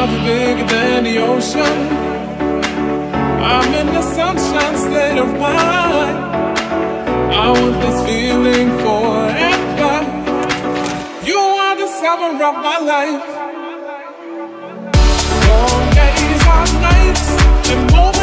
love bigger than the ocean. I'm in the sunshine state of mind. I want this feeling forever. You are the summer of my life. Long days, hard nights, and more